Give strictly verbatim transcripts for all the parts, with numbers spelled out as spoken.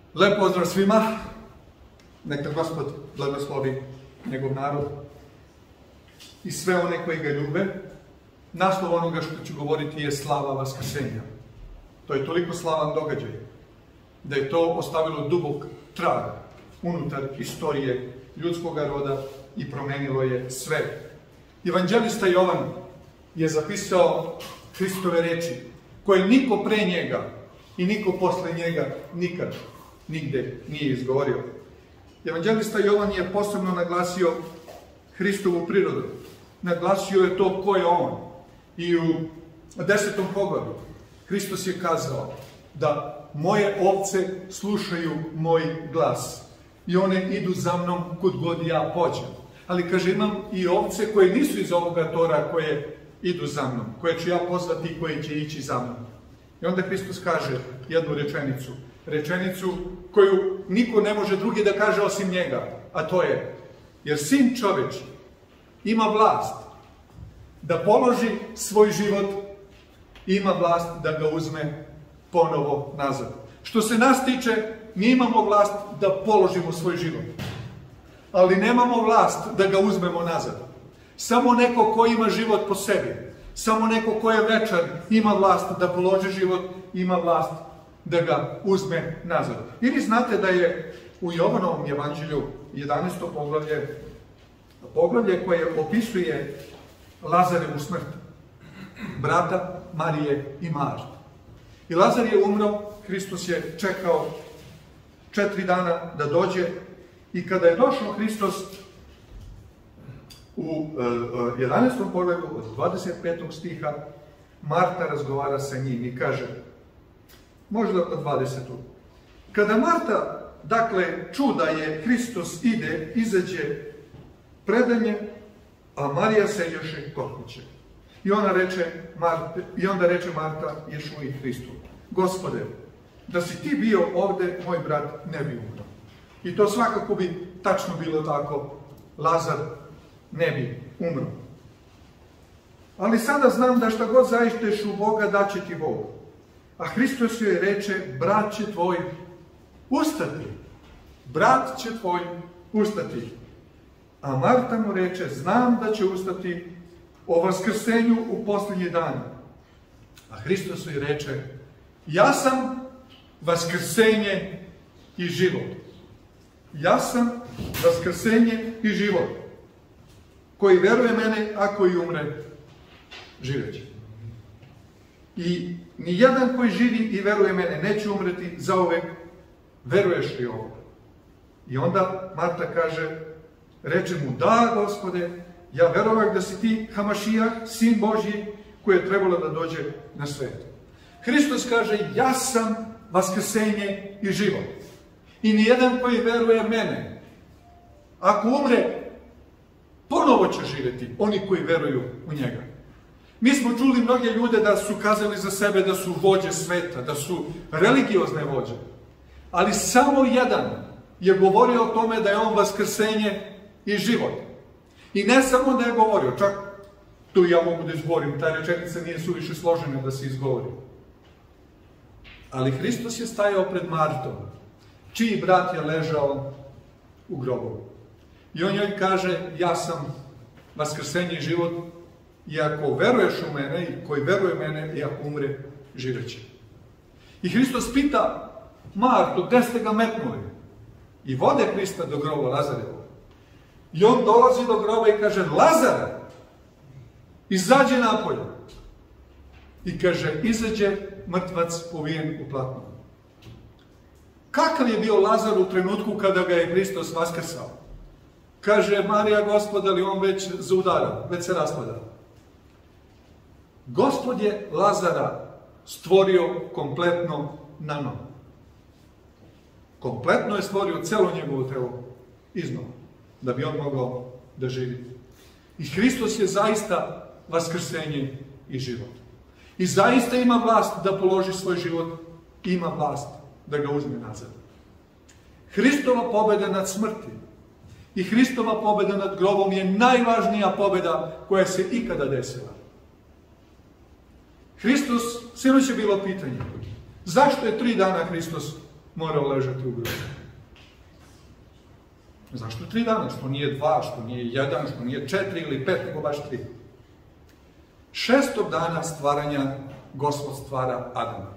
Lep pozdrav svima, neka Gospod blagoslovi njegov narod i sve one koji ga ljube. Naslov onoga što ću govoriti je slava vaskrsenja. To je toliko slavan događaj da je to ostavilo dubok trag unutar istorije ljudskog roda i promenilo je sve. Evanđelista Jovan je zapisao Hristove reči koje niko pre njega i niko posle njega nikad nigde nije izgovorio. Evanđelista Jovan je posebno naglasio Hristovu prirodu. Naglasio je to ko je on. I u desetom poglavlju Hristos je kazao da moje ovce slušaju moj glas i one idu za mnom kud god ja pođem. Ali kaže, imam i ovce koje nisu iz ovoga tora, koje idu za mnom, koje ću ja pozvati i koje će ići za mnom. I onda Hristos kaže jednu rečenicu, rečenicu koju niko ne može drugi da kaže osim njega, a to je, jer Sin čoveči ima vlast da položi svoj život i ima vlast da ga uzme ponovo nazad. Što se nas tiče, mi imamo vlast da položimo svoj život, ali nemamo vlast da ga uzmemo nazad. Samo neko ko ima život po sebi, samo neko ko je večan, ima vlast da položi život, ima vlast da ga uzme nazad. I vi znate da je u Jovanovom evanđelju jedanaesto poglavlje, poglavlje koje opisuje Lazarevu smrt, brata Marije i Marte. I Lazar je umro, Hristos je čekao četiri dana da dođe i kada je došao Hristos u jedanaestom poglavlju od dvadeset petog stiha, Marta razgovara sa njim i kaže, možda od dvadesetog. Kada Marta, dakle, ču da je Hristos ide, izađe predanje, a Marija seđoše kod kuće. I ona reče, Marte, i onda reče Marta Ješu i Hristu, Gospode, da si ti bio ovde, moj brat ne bi umro. I to svakako bi tačno bilo tako, Lazar ne bi umro. Ali sada znam da šta god zaišteš u Boga, daće ti Bog. A Hristos joj reče, brat će tvoj ustati. Brat će tvoj ustati. A Marta mu reče, znam da će ustati o vaskrsenju u posljednji dan. A Hristos joj reče, ja sam vaskrsenje i život. Ja sam vaskrsenje i život. Koji veruje mene, ako i umre, živeće. I nijedan koji živi i veruje mene neće umreti zauvek. Veruješ li ovo? I onda Marta kaže, reče mu, da, Gospode, ja verovak da si ti Hamašijah, Sin Božji, koji je trebalo da dođe na svet. Hristos kaže, ja sam vaskrsenje i život. I nijedan koji veruje mene, ako umre, ponovo će živjeti oni koji veruju u njega. Mi smo čuli mnoge ljude da su kazali za sebe da su vođe sveta, da su religiozne vođe. Ali samo jedan je govorio o tome da je on vaskrsenje i život. I ne samo da je govorio, čak tu ja mogu da izgovorim, ta rečenica nije suviše složena da se izgovori. Ali Hristos je stajao pred Martom, čiji brat je ležao u grobu. I on joj kaže, ja sam vaskrsenje i život, i ako veruješ u mene, i koji veruje u mene, i ako umre, živeće. I Hristos pita Martu, gde ste ga metnuli? I vode Hrista do groba Lazarevo. I on dolazi do groba i kaže, Lazare, izađe napolje. I kaže, izađe mrtvac uvijen u platno. Kakav je bio Lazar u trenutku kada ga je Hristos vaskrsao? Kaže, Marija, Gospod, ali on već zaudara, već se raspada. Gospod je Lazara stvorio kompletno na novo. Kompletno je stvorio celo njegovo telo iznova, da bi on mogao da živi. I Hristos je zaista vaskrsenje i život. I zaista ima vlast da položi svoj život, ima vlast da ga uzme nazad. Hristova pobeda nad smrti i Hristova pobeda nad grobom je najvažnija pobeda koja se ikada desila. Hristos, sinoć je bilo pitanje, zašto je tri dana Hristos morao ležati u grobu. Zašto tri dana? Što nije dva, što nije jedan, što nije četiri ili pet, nego baš tri. Šestog dana stvaranja Gospod stvara Adama.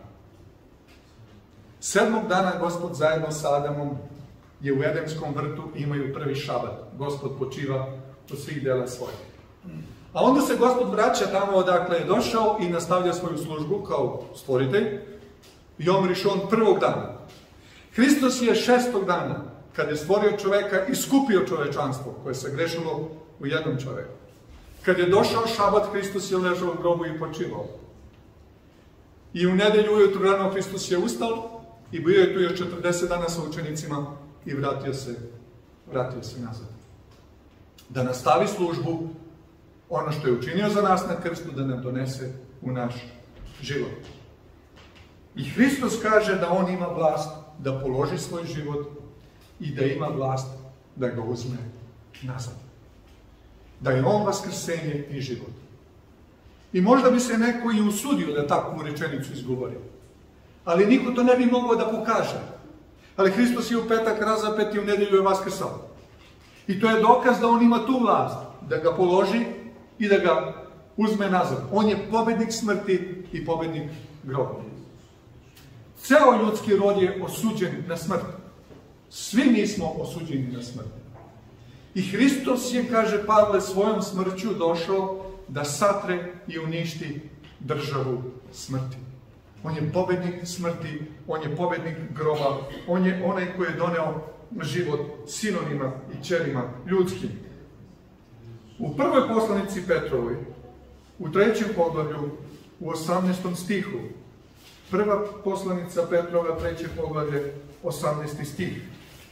Sedmog dana Gospod zajedno sa Adamom je u Edenskom vrtu i imaju prvi šabat. Gospod počiva od svih dela svojih. A onda se Gospod vraća tamo odakle je došao i nastavlja svoju službu kao stvoritelj. Jom Rishon prvog dana. Hristos je šestog dana, kad je stvorio čoveka, iskupio čovečanstvo koje se grešilo u jednom čoveku. Kad je došao šabat, Hristos je ležao u grobu i počivao. I u nedelju ujutru rano Hristos je ustao i bio je tu još četrdeset dana sa učenicima i vratio se, vratio se nazad. Da nastavi službu, ono što je učinio za nas na krstu, da nam donese u naš život. I Hristos kaže da on ima vlast da položi svoj život i da ima vlast da ga uzme nazad. Da je on vaskrsenje i život. I možda bi se neko i usudio da takvu rečenicu izgovori. Ali niko to ne bi mogao da pokaže. Ali Hristos je u petak razapet i u nedelju je vaskrsao. I to je dokaz da on ima tu vlast, da ga položi i da ga uzme nazad. On je pobednik smrti i pobednik groba. Ceo ljudski rod je osuđen na smrt. Svi mi smo osuđeni na smrt. I Hristos je, kaže Pavle, svojom smrću došao da satre i uništi državu smrti. On je pobednik smrti, on je pobednik groba, on je onaj koji je doneo život sinovima i ćerima ljudskim. U prvoj poslanici Petrovoj, u trećem poglavlju, u osamnaestom stihu, prva poslanica Petrova, treće poglavlje, osamnaesti stih.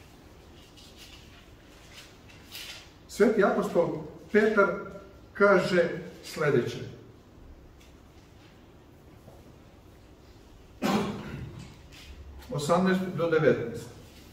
Sveti apostol Petar kaže sledeće. osamnaest do devetnaest.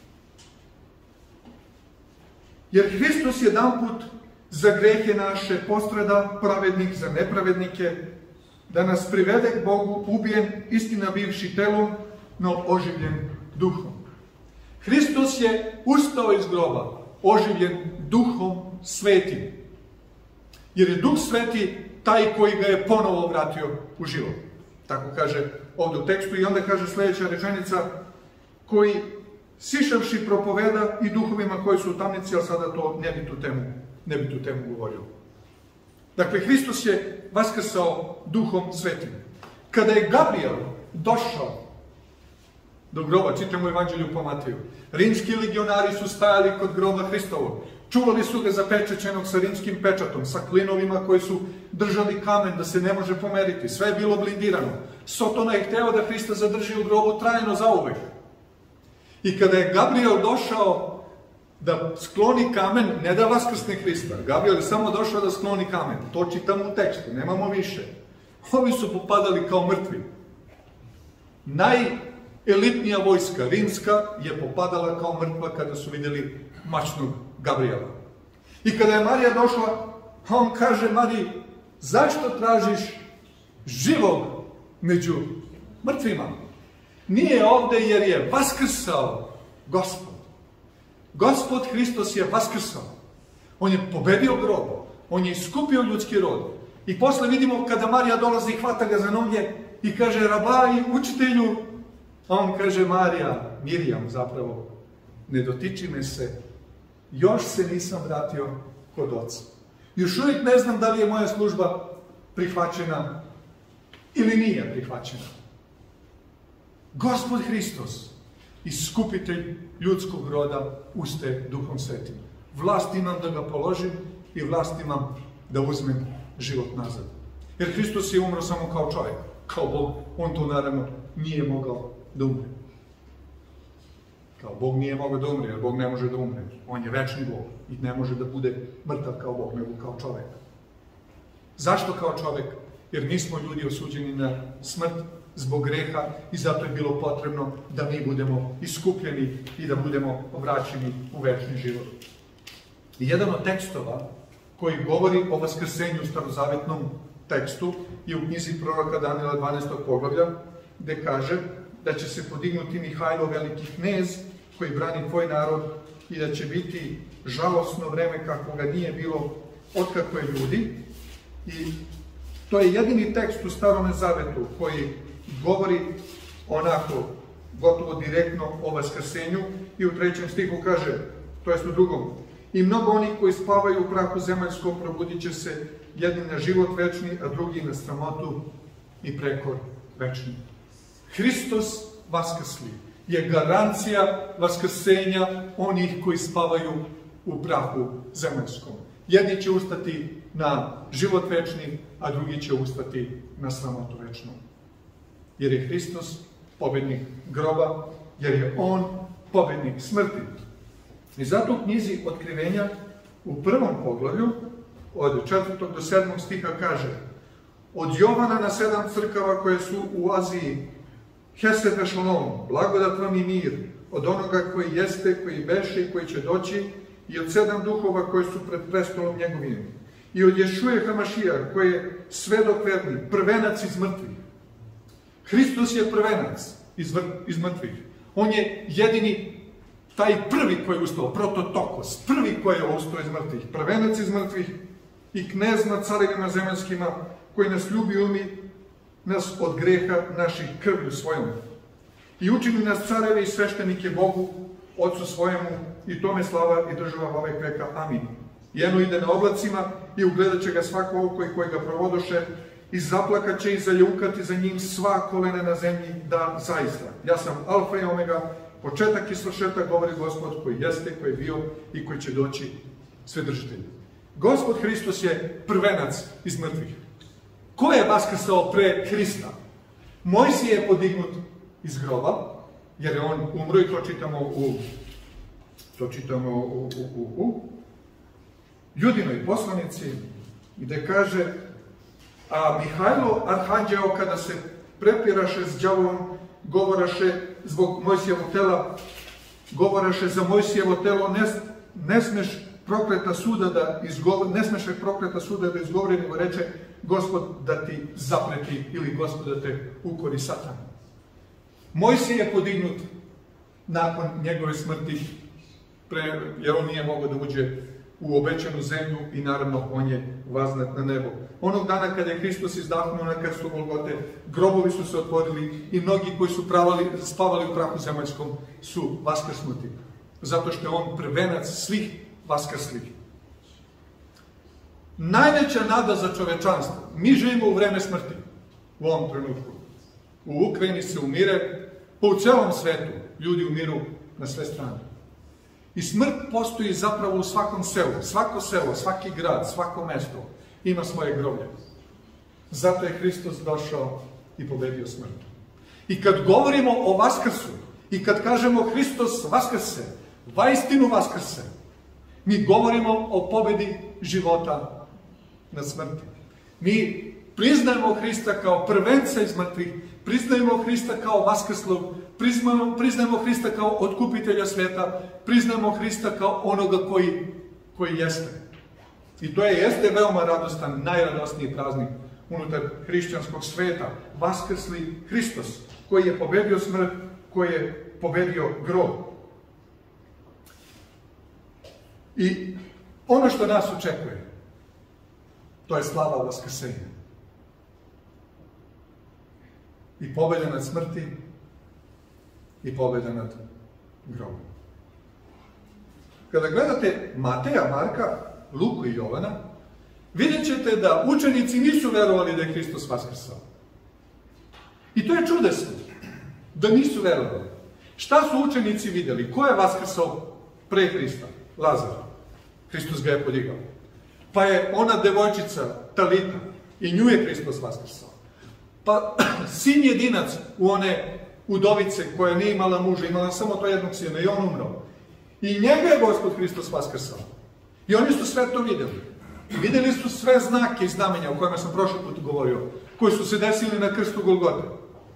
Jer Hristos jedanput za grehe naše postrada, pravednik za nepravednike, da nas privede k Bogu, ubijen, istina bivši telom, no oživljen duhom. Hristos je ustao iz groba, oživljen duhom svetim. Jer je duh sveti taj koji ga je ponovo vratio u život. Tako kaže ovdje u tekstu i onda kaže sljedeća rečenica, koji sišavši propoveda i duhovima koji su u tamnici, ali sada to ne bi tu temu, ne bi tu temu govorio. Dakle, Hristos je vaskrsao duhom svetim. Kada je Gabriel došao do groba, čitamo u Evanđelju po Mateju, rimski legionari su stajali kod groba Hristovog. Čuvali su ga zapečaćenog sa rimskim pečatom, sa klinovima koji su držali kamen da se ne može pomeriti. Sve je bilo blindirano. Sotona je hteo da Hrista zadrži u grobu trajno zauvek. I kada je Gabriel došao da skloni kamen, ne da vaskrsne Hrista, Gabriel je samo došao da skloni kamen. To čitamo u tekstu, nemamo više. Ovi su popadali kao mrtvi. Najelitnija vojska, rimska, je popadala kao mrtva kada su vidjeli mačnog Gabriela. I kada je Marija došla, on kaže Mariji, zašto tražiš živog među mrtvima? Nije ovde jer je vaskrsao Gospod. Gospod Hristos je vaskrsao. On je pobedio grob. On je iskupio ljudski rod. I posle vidimo kada Marija dolazi i hvata ga za noge i kaže, rabai, učitelju, a on kaže, Marija, Mirjam zapravo, ne dotiči me se, još se nisam vratio kod oca. Još uvijek ne znam da li je moja služba prihvaćena ili nije prihvaćena. Gospod Hristos, iskupitelj ljudskog roda, uste Duhom Svetim. Vlast imam da ga položim i vlast imam da uzmem život nazad. Jer Hristos je umro samo kao čovjek, kao Bog. On to naravno nije mogao da umre. Kao Bog nije mogao da umre, jer Bog ne može da umre. On je večni Bog i ne može da bude mrtav kao Bog, nego kao čovjek. Zašto kao čovjek? Jer nismo ljudi osuđeni na smrt zbog greha i zato je bilo potrebno da mi budemo iskupljeni i da budemo vraćeni u večni život. I jedan od tekstova koji govori o vaskrsenju u starozavetnom tekstu je u knjizi proroka Danijela dvanaestog poglavlja, gde kaže, da će se podignuti Mihajlo, veliki knez, koji brani tvoj narod, i da će biti žalosno vreme kako ga nije bilo otkako je ljudi. I to je jedini tekst u Starom Zavetu koji govori onako, gotovo direktno o vaskrsenju, i u trećem stihu kaže, to jest u drugom, i mnogo onih koji spavaju u prahu zemaljskom probudit će se, jedni na život večni, a drugi na sramotu i prekor večni. Hristos vaskrsli je garancija vaskrsenja onih koji spavaju u prahu zemaljskom. Jedni će ustati na život večni, a drugi će ustati na sramotu večnu. Jer je Hristos pobednik groba, jer je on pobednik smrti. I zato u knjizi Otkrivenja u prvom poglavlju od četvrtog do sedmog stiha kaže: od Jovana na sedam crkava koje su u Aziji, Hesed Šalom, blagodat vam i mir, od onoga koji jeste, koji beše i koji će doći, i od sedam duhova koji su pred prestolom njegovim, i od Ješuje Hamašija, koji je svedok verni, prvenac iz mrtvih. Hristos je prvenac iz mrtvih. On je jedini, taj prvi koji je ustao, prototokos, prvi koji je ustao iz mrtvih, prvenac iz mrtvih i knez nad carevima zemaljskima, koji nas ljubi, umi nas od greha naših krvlju svojom. I učini nas careve i sveštenike Bogu, Otcu svojemu, i tome slava i država vovek veka. Amin. I eno ide na oblacima i ugledat će ga svako oko i koji ga provodoše, i zaplakat će i zaljukati za njim sva kolena na zemlji, da zaista, ja sam Alfa i Omega, početak i svršetak, govori Gospod, koji jeste, koji je bio i koji će doći, Svedržitelj. Gospod Hristos je prvenac iz mrtvih. Ko je vaskrsao pre Hrista? Mojsije je podignut iz groba, jer je on umro, i to čitamo u, to čitamo u, u, u, u Judinoj poslanici, gde kaže: a Mihajlo, arhanđeo, kada se prepiraše s đavolom, govoraše zbog Mojsijevog tela, govoraše za Mojsijevo telo, ne, ne smeš prokleta suda da izgovori, ne smeš prokleta suda da izgovori, nego reče: Gospod da ti zapreti, ili Gospod da te ukori Satan. Mojsije je podignut nakon njegove smrti, pre, jer on nije mogao da uđe u obećanu zemlju, i naravno on je vaznat na nebo. Onog dana kada je Hristos izdahnuo na krstu Golgote, grobovi su se otvorili i mnogi koji su pravali, spavali u prahu zemaljskom su vaskrsnuti. Zato što je on prvenac svih vaskrslih. Najveća nada za čovečanstvo. Mi živimo u vreme smrti u ovom trenutku. U Ukrajini se umire, pa u celom svetu ljudi umiru na sve strane. I smrt postoji zapravo u svakom selu. Svako selo, svaki grad, svako mesto ima svoje groblje. Zato je Hristos došao i pobedio smrt. I kad govorimo o vaskrsu, i kad kažemo Hristos vaskrse, vaistinu vaskrse, mi govorimo o pobedi života na smrti. Mi priznajemo Hrista kao prvenca iz mrtvih, priznajemo Hrista kao vaskrslog, priznajemo, priznajemo Hrista kao otkupitelja sveta, priznajemo Hrista kao onoga koji, koji jeste. I to je jeste veoma radostan, najradosniji praznik unutar hrišćanskog sveta. Vaskrsli Hristos, koji je pobedio smrt, koji je pobedio grob. I ono što nas očekuje, to je slava vaskrsenja. I pobeda nad smrti, i pobeda nad grobom. Kada gledate Mateja, Marka, Luku i Jovana, vidjet ćete da učenici nisu verovali da je Hristos vaskrsao. I to je čudesno, da nisu verovali. Šta su učenici vidjeli? Ko je vaskrsao pre Hrista? Lazar. Hristos ga je podigao. Pa je ona devojčica, Talita, i nju je Hristos vaskrsao. Pa sin jedinac u one udovice koja nije imala muža, imala samo to jednog sina, i on umro. I njega je Gospod Hristos vaskrsao. I oni su sve to vidjeli. Vidjeli su sve znake i znamenja o kojima sam prošli put govorio, koji su se desili na krstu Golgote.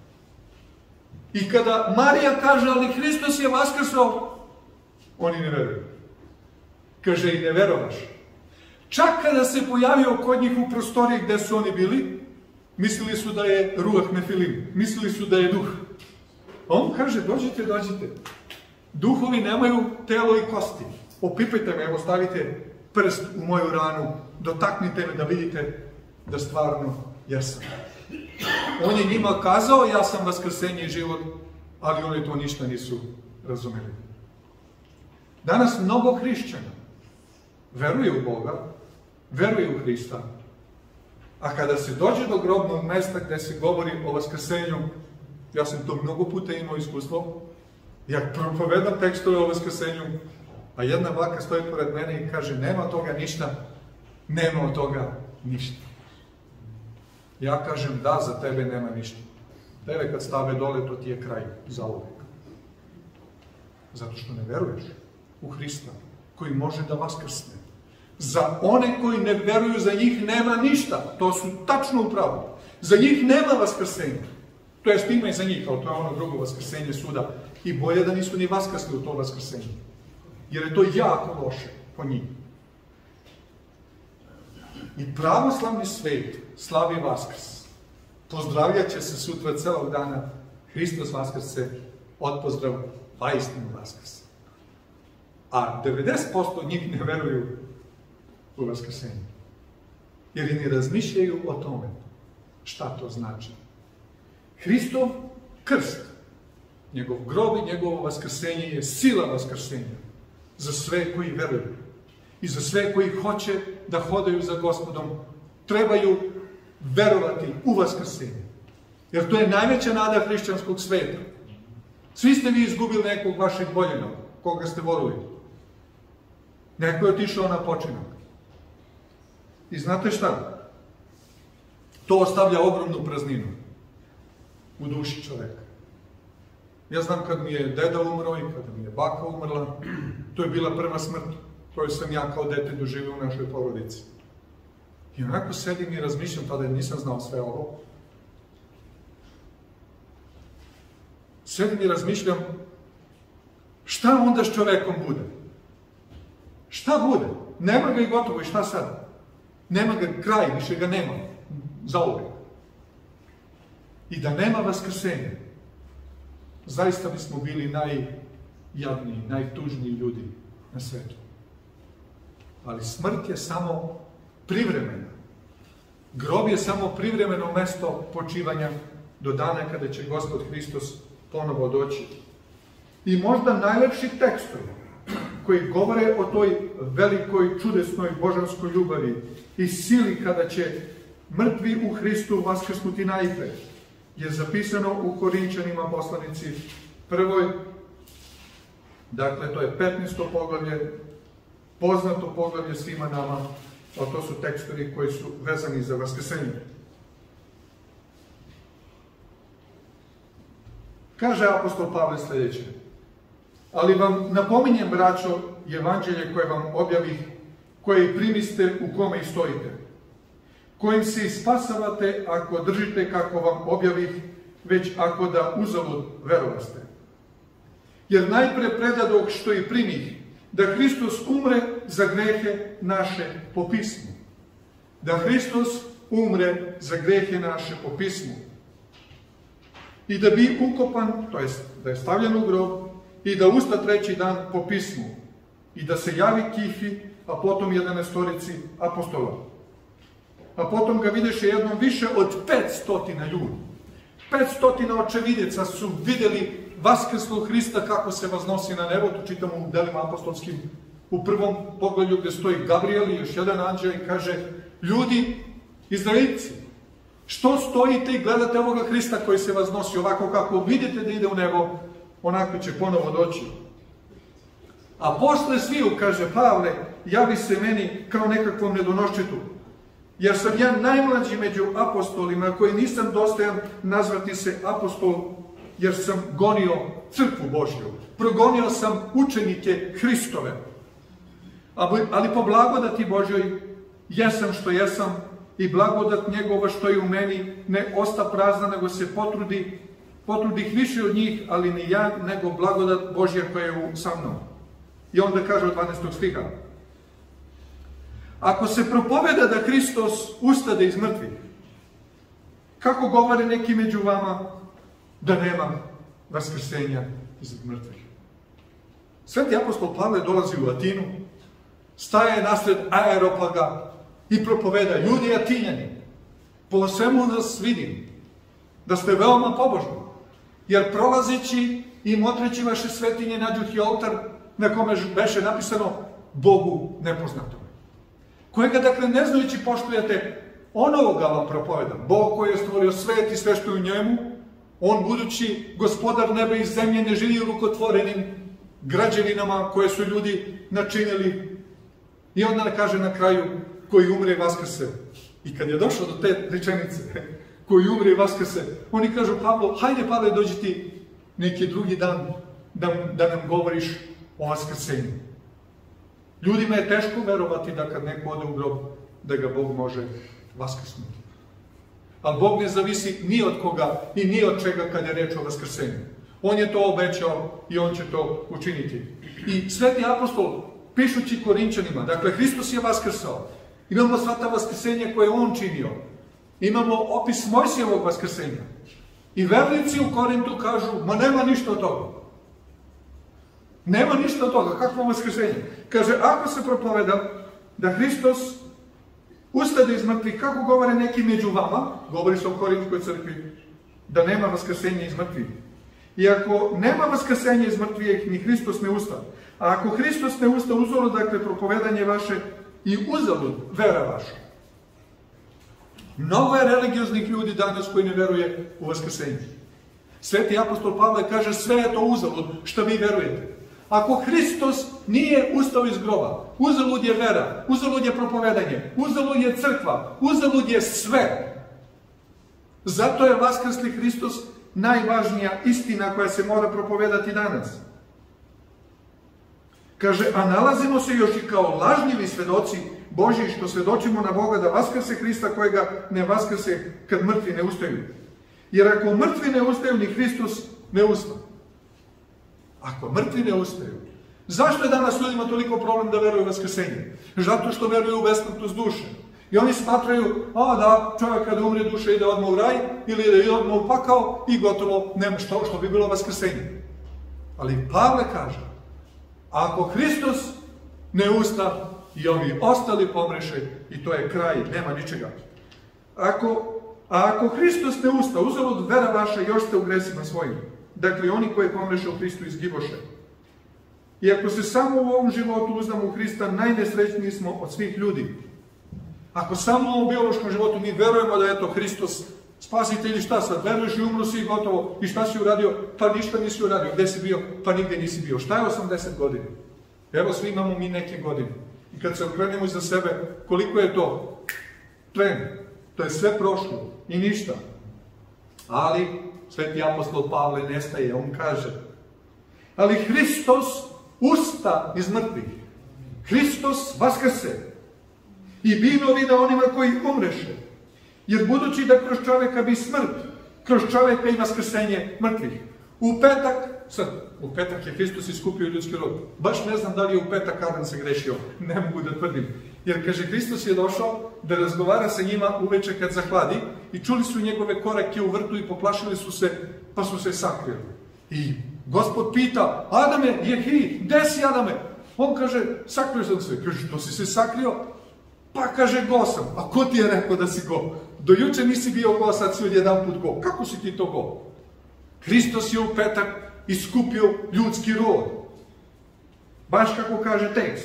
I kada Marija kaže: ali Hristos je vaskrsao, oni ne veruju. Kaže: i ne verovaš. Čak kada se pojavio kod njih u prostoriji gde su oni bili, mislili su da je ruah nefilim, mislili su da je duh. A on kaže, dođite, dođite. Duhovi nemaju telo i kosti. Opipajte me, evo stavite prst u moju ranu, dotaknite me da vidite da stvarno jesam. On je njima kazao, ja sam vaskrsenje i život, ali oni to ništa nisu razumeli. Danas mnogo hrišćana veruje u Boga, veruje u Hrista, a kada se dođe do grobnog mesta gde se govori o vaskrsenju, ja sam to mnogo puta imao iskustvo, ja propovedam tekstove o vaskrsenju, a jedna baka stoji pored mene i kaže, nema od toga ništa, nema od toga ništa. Ja kažem, da, za tebe nema ništa. Tebe kad stave dole, to ti je kraj, za uvek. Zato što ne veruješ u Hrista, koji može da vaskrsne. Za one koji ne veruju, za njih nema ništa. To su tačno upravo. Za njih nema vaskrsenja. To je ima i za njih, ali to je ono drugo vaskrsenje suda. I bolje da nisu ni vaskrsli u to vaskrsenje. Jer je to jako loše po njih. I pravoslavni svet slavi Vaskrs. Pozdravljat će se sutra celog dana Hristos Vaskrse, odpozdrav, vaistinu Vaskrs. A devedeset posto njih ne veruju u vaskrsenje. Jer i ne razmišljaju o tome šta to znači. Hristov krst, njegov grob i njegovo vaskrsenje je sila vaskrsenja za sve koji veruju. I za sve koji hoće da hodaju za Gospodom, trebaju verovati u vaskrsenje. Jer to je najveća nada hrišćanskog sveta. Svi ste vi izgubili nekog vašeg voljenog, koga ste volili. Neko je otišao na počinak. I znate šta? To ostavlja ogromnu prazninu u duši čoveka. Ja znam kad mi je deda umro i kada mi je baka umrla, to je bila prva smrt koju sam ja kao dete doživio u našoj porodici. I onako sedim i razmišljam, tada nisam znao sve ovo. Sedim i razmišljam, šta onda s čovekom bude? Šta bude? Nema ga i gotovo, i šta sad? Nema ga kraj, više ga nema. Zauvek. I da nema vaskrsenja, zaista bismo bili najjadniji, najtužniji ljudi na svetu. Ali smrt je samo privremena. Grob je samo privremeno mesto počivanja do dana kada će Gospod Hristos ponovo doći. I možda najlepši tekstovi koji govore o toj velikoj, čudesnoj, božanskoj ljubavi i sili kada će mrtvi u Hristu vaskrsnuti najpre, je zapisano u Korinčanima poslanici prvoj, dakle to je petnaesto poglavlje, poznato poglavlje svima nama, a to su tekstovi koji su vezani za vaskrsenje. Kaže apostol Pavle sljedeće: ali vam napominjem, braćo, evanđelje koje vam objavih, koje primiste, u kome i stojite, kojim se spasavate ako držite kako vam objavih, već ako da uzalud verovaste. Jer najpre predadoh što i primih, da Hristos umre za grehe naše po pismu. Da Hristos umre za grehe naše po pismu. I da bi ukopan, to jest da je stavljen u grob, i da usta treći dan po pismu. I da se javi Kifi, a potom jedanaestorici apostola. A potom ga videše jednom više od petstotina ljudi. Petstotina očevideca su vidjeli vaskrslog Hrista kako se vaznosi na nebo, to čitamo u delima apostolskim, u prvom poglavlju gdje stoji Gabriel i još jedan anđel i kaže: ljudi, Izraelci, što stojite i gledate ovoga Hrista koji se vaznosi ovako kako vidite da ide u nebo, onako će ponovo doći. A posle sviju, kaže Pavle, javi se meni kao nekakvom nedonoščetu, jer sam ja najmlađi među apostolima, koji nisam dostojan nazvati se apostol, jer sam gonio crkvu Božju. Progonio sam učenike Hristove. Ali po blagodati Božjoj jesam što jesam, i blagodat njegova što je u meni ne osta prazna, nego se potrudi, potrudih više od njih, ali ni ja, nego blagodat Božja koja je sa mnom. I onda kaže od dvanaestog stiha: ako se propoveda da Hristos ustade iz mrtvih, kako govore neki među vama da nema vaskrsenja iz mrtvih. Sveti apostol Pavle dolazi u Atinu, staje nasred Areopaga i propoveda: ljudi Atinjani, po svemu nas vidim da ste veoma pobožni, jer prolazeći i motreći vaše svetinje nađuh i oltar na kome beše napisano Bogu nepoznatom, kojega dakle ne znajući poštujete, onoga vam propovedam. Bog koji je stvorio svet i sve što je u njemu, on budući gospodar neba i zemlje ne živi u rukotvorenim građevinama koje su ljudi načinili. I onda kaže na kraju: koji umre i vaskrse. I kad je došao do te rečenice, koji umre i vaskrse, oni kažu Pavlu: hajde Pavle, dođi ti neki drugi dan da, da nam govoriš o vaskrsenju. Ljudima je teško verovati da kad neko ode u grob, da ga Bog može vaskrsnuti. Ali Bog ne zavisi ni od koga i ni od čega kad je reč o vaskrsenju. On je to obećao i on će to učiniti. I sveti apostol, pišući Korinčanima, dakle, Hristos je vaskrsao. Imamo sva ta vaskrsenja koje je on činio. Imamo opis Mojsijevog vaskrsenja. I vernici u Korintu kažu: ma nema ništa od toga. Nema ništa od toga. Kakvo vaskrsenje? Kaže, ako se propoveda da Hristos ustade iz mrtvih, kako govore neki među vama, govori se o Korinskoj crkvi, da nema vaskrsenja iz mrtvih. I ako nema vaskrsenja iz mrtvih, ni Hristos ne usta. A ako Hristos ne usta, uzalud, dakle, propovedanje vaše i uzalud vera vaša. Mnogo je religioznih ljudi danas koji ne veruje u vaskrsenje. Sveti apostol Pavle kaže: sve je to uzalud što vi verujete. Ako Hristos nije ustao iz groba, uzalud je vera, uzalud je propovedanje, uzalud je crkva, uzalud je sve. Zato je vaskrsli Hristos najvažnija istina koja se mora propovedati danas. Kaže, a nalazimo se još i kao lažljivi svedoci Božji što svedočimo na Boga da vaskrse Hrista kojega ne vaskrse kad mrtvi ne ustaju. Jer ako mrtvi ne ustaju, ni Hristos ne usta. Ako mrtvi ne ustaju, zašto je danas ljudima toliko problem da veruju u vaskrsenje? Zato što veruju u besmrtnost duše. I oni smatraju: a da, čovjek kada umre, duša ide odmah u raj ili ide odmah u pakao i gotovo, nema što, što bi bilo vaskrsenje. Ali Pavle kaže: ako Hristos ne usta, i ovi ostali pomreše i to je kraj, nema ničega. Ako, a ako Hristos ne usta, uzalud vera vaša, još ste u gresima svojim. Dakle, oni koji pomreše u Hristu izgiboše. I ako se samo u ovom životu uznamo u Hrista, najnesrećniji smo od svih ljudi. Ako samo u ovom biološkom životu mi verujemo da je to Hristos spasitelj, i šta sad, veruješ i umro si i gotovo, i šta si uradio? Pa ništa nisi uradio. Gde si bio? Pa nigde nisi bio. Šta je osamdeset godina? Evo, svi imamo mi neke godine. I kad se okrenemo iza sebe, koliko je to tren? To je sve prošlo i ništa. Ali sveti apostol Pavle nestaje, on kaže: ali Hristos usta iz mrtvih. Hristos vaskrse i bino vida onima koji umreše. Jer budući da kroz čoveka bi smrt, kroz čoveka i vaskrsenje mrtvih. U petak, sad, u petak je Hristos iskupio ljudski rod. Baš ne znam da li je u petak Adam se grešio, ne mogu da tvrdim. Jer, kaže, Hristos je došao da razgovara sa njima uveče kad zahladi i čuli su njegove korake u vrtu i poplašili su se, pa su se sakrili. I Gospod pita: Adame, jehi, gde si, Adame? On kaže: sakrio sam se. Kaže: to si se sakrio? Pa kaže: go sam. A ko ti je rekao da si go? Do juče nisi bio go, sad si odjedan put go. Kako si ti to go? Hristos je u petak iskupio ljudski rod. Baš kako kaže tekst.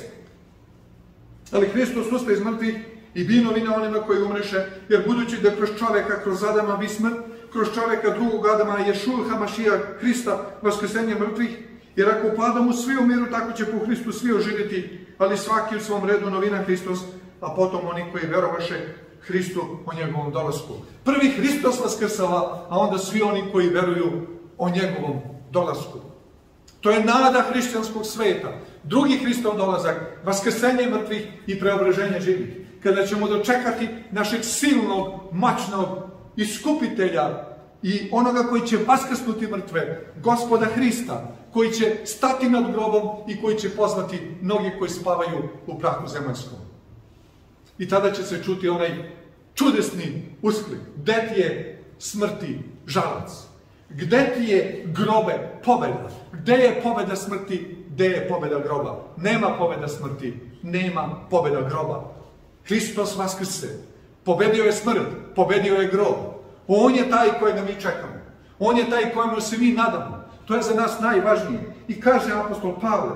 Ali Hristos usta iz mrtvih i bino vina onima koji umreše, jer budući da kroz čoveka, kroz Adama bi smrt, kroz čoveka drugog Adama, Ješua Hamašija, Hrista, vaskrsenje mrtvih, jer ako po Adamu svi umiru, tako će po Hristu svi oživjeti, ali svaki u svom redu novina Hristos, a potom oni koji verovaše Hristu o njegovom dolasku. Prvi Hristos vaskrsava, a onda svi oni koji veruju o njegovom dolasku. To je nada hrišćanskog sveta. Drugi Hristov dolazak, vaskrsenje mrtvih i preobraženje živih. Kada ćemo dočekati našeg silnog, moćnog iskupitelja i onoga koji će vaskrsnuti mrtve, Gospoda Hrista, koji će stati nad grobom i koji će pozvati mnogi koji spavaju u prahu zemaljskom. I tada će se čuti onaj čudesni usklik: gde ti je smrti žalac? Gde ti je grobe pobeda? Gde je pobeda smrti? Gde je pobeda groba? Nema pobeda smrti, nema pobeda groba. Hristos vaskrse. Pobedio je smrt, pobedio je grob. On je taj kojega mi čekamo. On je taj kojemu se mi nadamo. To je za nas najvažnije. I kaže apostol Pavle,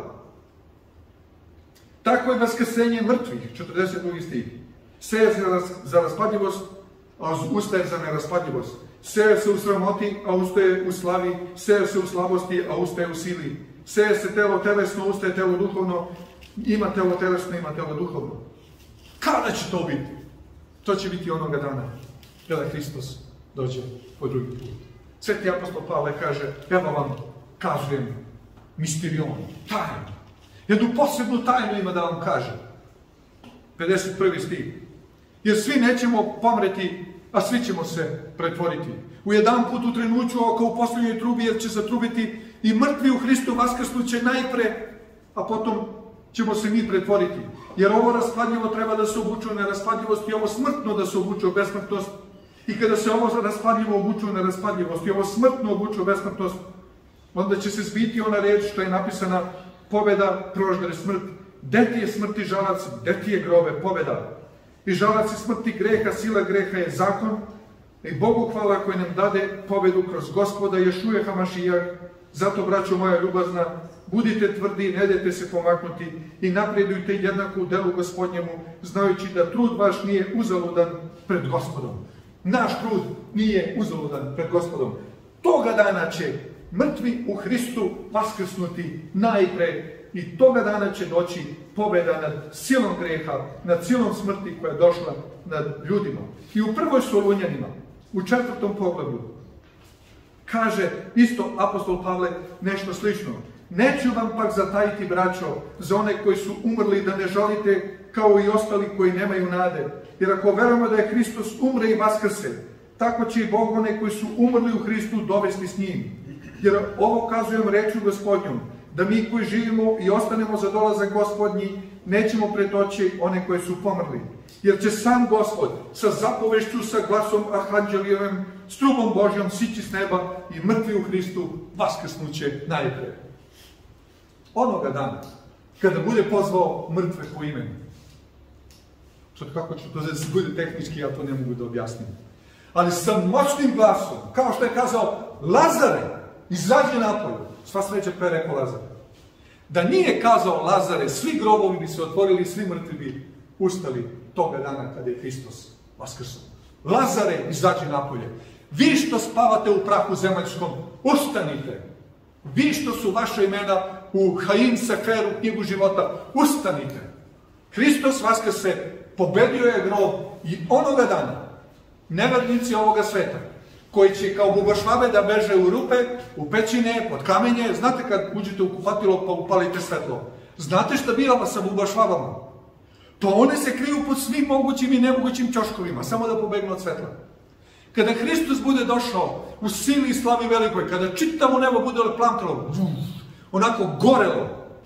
tako je vaskrsenje mrtvih, četrdeset drugi stih. Seje se za raspadljivost, a ustaje za neraspadljivost. Seje se u sramoti, a ustaje u slavi. Seje se u slabosti, a ustaje u sili. Seje se telo telesno, ustaje telo duhovno. Ima telo telesno, ima telo duhovno. Kada će to biti? To će biti onoga dana, kada Hristos dođe po drugi put. Sveti apostol Pavle kaže, evo vam kažem misterion, tajnu. Jednu posebnu tajnu ima da vam kažem. pedeset prvi stih. Jer svi nećemo pomreti, a svi ćemo se pretvoriti. U jedan put u trenuću oka u posljednjoj trubi, jer će zatrubiti i mrtvi u Hristu vaskrsnuće najpre, a potom ćemo se mi pretvoriti. Jer ovo raspadljivo treba da se obuče u neraspadljivost i ovo smrtno da se obuče u besmrtnost. I kada se ovo raspadljivo obuče u neraspadljivost i ovo smrtno obuče u besmrtnost, onda će se zbiti ona reč što je napisana: pobeda proždere smrt. Gde ti je smrti žalac, gde ti je grobe, pobeda. I žalac i smrti greha, sila greha je zakon. I Bogu hvala koji nam dade pobedu kroz Gospoda Ješueha Mašijah. Zato, braćo moja ljubazna, budite tvrdi, ne dajte se pomaknuti i napredujte jednako u delu Gospodnjemu, znajući da trud vaš nije uzaludan pred Gospodom. Naš trud nije uzaludan pred Gospodom. Toga dana će mrtvi u Hristu vaskrsnuti najpre i toga dana će doći pobeda nad silom greha, nad silom smrti koja je došla nad ljudima. I u prvoj Solunjanima, u četvrtom poglavlju, kaže isto apostol Pavle nešto slično. Neću vam pak zatajiti, braćo, za one koji su umrli, da ne žalite kao i ostali koji nemaju nade. Jer ako verujemo da je Hristos umre i vaskrse, tako će i Bog one koji su umrli u Hristu dovesti s njim. Jer ovo kazujem rečju Gospodnjom, da mi koji živimo i ostanemo za dolazak Gospodnji, nećemo pretoći one koji su pomrli. Jer će sam Gospod sa zapovešću, sa glasom arhanđelijevim, s trubom Božjom sići s neba i mrtvi u Hristu vaskrsnuće najpre. Onoga dana, kada bude pozvao mrtve po imenu. Sad kako ću to da se bude tehnički, ja to ne mogu da objasnim. Ali sa moćnim glasom, kao što je kazao Lazare, izađe napolje. Sva sreća pa je rekao Lazare. Da nije kazao Lazare, svi grobovi bi se otvorili, svi mrtvi bi ustali toga dana kada je Hristos vaskrsao. Lazare, izađe napolje. Vi što spavate u prahu zemaljskom, ustanite. Vi što su vaše imena u Haim Seferu, knjigu života, ustanite. Hristos vaskrse, pobedio je grob i onoga dana nevernici ovoga sveta, koji će kao bubašvabe da beže u rupe, u pećine, pod kamenje. Znate kad uđete u kupatilo pa upalite svetlo? Znate šta biva sa bubašvabama? To one se kriju pod svim mogućim i nemogućim ćoškovima, samo da pobegnu od svetla. Kada Hristos bude došao u sili i slavi velikoj, kada čitavo nebo bude plamtalo, onako gorelo,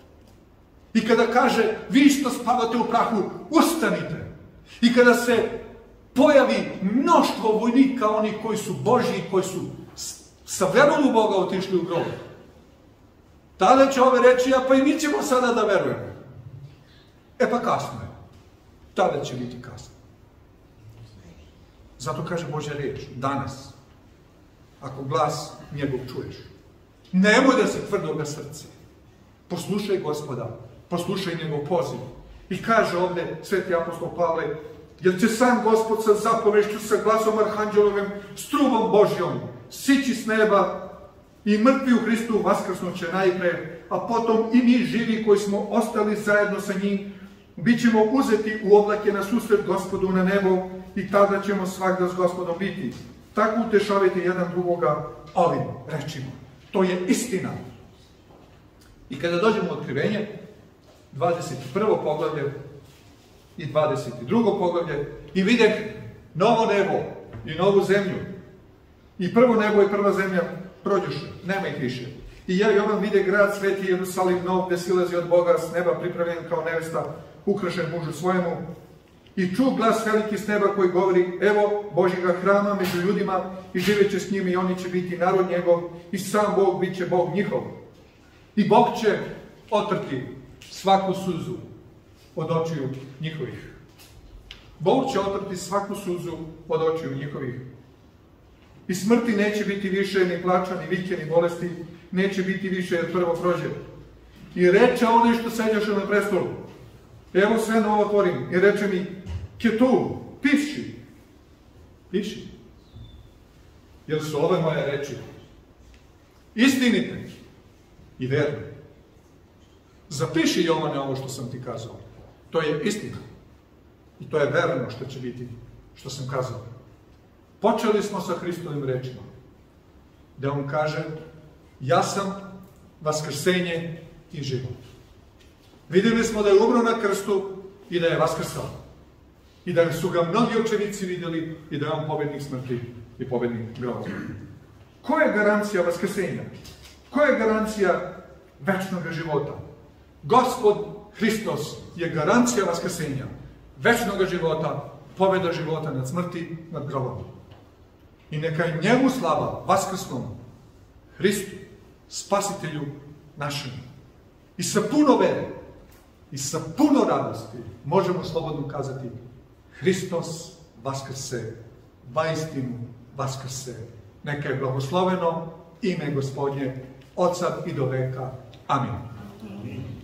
i kada kaže, vi što spavate u prahu, ustanite. I kada se pojavi mnoštvo vojnika, oni koji su Božji, koji su sa verom u Boga otišli u grob, tada će ove reći, a pa i mi ćemo sada da verujemo. E pa kasno je. Tada će biti kasno. Zato kaže Božja reč, danas, ako glas njegov čuješ, nemoj da se tvrdoga srce. Poslušaj Gospoda, poslušaj njegov poziv. I kaže ovde sveti apostol Pavle, jer će sam Gospod sa zapovešću, sa glasom arhanđelovim, s trubom Božjom, sići s neba i mrtvi u Hristu vaskrsnuće najpre, a potom i mi živi koji smo ostali zajedno sa njim, bit ćemo uzeti u oblake na susret Gospodu na nebo i tada ćemo svakda s Gospodom biti. Tako utešavajte jedan drugoga ovim rečima. To je istina. I kada dođemo u Otkrivenje, dvadeset prvo poglavlje i dvadeset drugo poglavlje, i videh novo nebo i novu zemlju. I prvo nebo i prva zemlja prođuše, nema ih više. I ja Jovan vide grad sveti Jerusalim nov, gde silazi od Boga s neba, pripravljen kao nevesta, ukrašen mužu svojemu. I ču glas veliki s neba koji govori, evo Božjega hrama među ljudima i živeće s njima i oni će biti narod njegov i sam Bog bit će Bog njihov. I Bog će otrti svaku suzu od očiju njihovih. Bog će otrti svaku suzu od očiju njihovih. I smrti neće biti više, ni plača, ni vike, ni bolesti, neće biti više jer prvo prođe. I reče onaj što sedjaše na prestolu, evo sve novo tvorim, i reče mi, ke tu, piši, piši, jer su ove moje reči istinite i verne. Zapiši, Jovane, ovo što sam ti kazao. To je istina. I to je verno što će biti, što sam kazao. Počeli smo sa Hristovim rečima, da on kaže, ja sam vaskrsenje i život. Vidjeli smo da je umro na krstu i da je vaskrsao. I da su ga mnogi očevici vidjeli i da je on pobednik smrti i pobednik grova. Koja je garancija vaskrsenja? Koja je garancija večnog života? Gospod Hristos je garancija vaskrsenja, večnog života, pobjeda života nad smrti, nad grovom. I neka je njemu slava, vaskrsnom Hristu, spasitelju našem. I sa puno vere, i sa puno radosti možemo slobodno kazati, Hristos vaskrse, vaistinu vaskrse. Neka je blagosloveno ime Gospodnje, od sad i do veka. Amin. Amin.